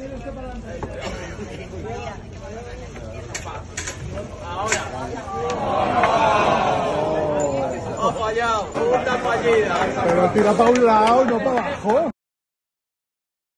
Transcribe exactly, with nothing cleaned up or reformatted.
Ahora. Ha fallado, una fallida. Pero tira para un lado, no para abajo.